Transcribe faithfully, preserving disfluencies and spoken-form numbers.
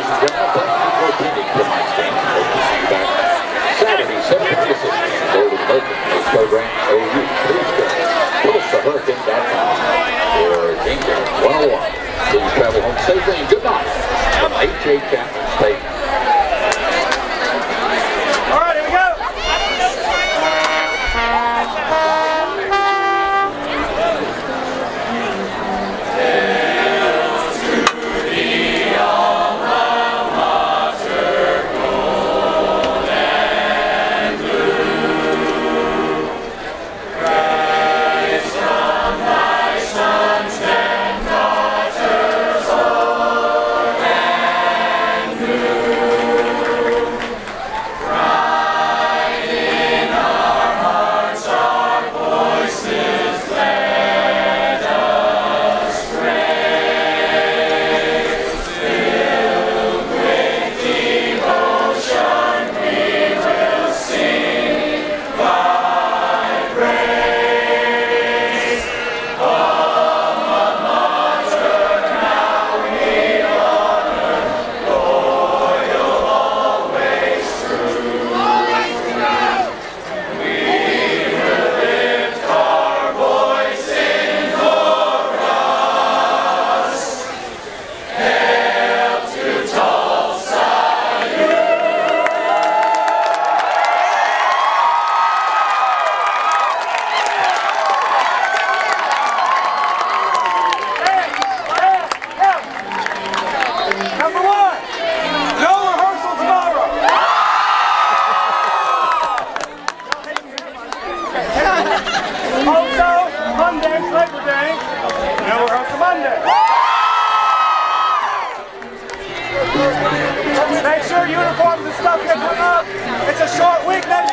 ladies and gentlemen, thank you for attending tonight's game. Hope to see you back Saturday, seven p m Golden Lake. This program, O U. Please go to Tulsa Hurricane dot com for Game Day one oh one. Please travel home safely and good night from H A Chapman Stadium. All right, here we go. Monday's Labor Day. No rehearsal Monday. Make sure uniforms and stuff get hung up. It's a short week next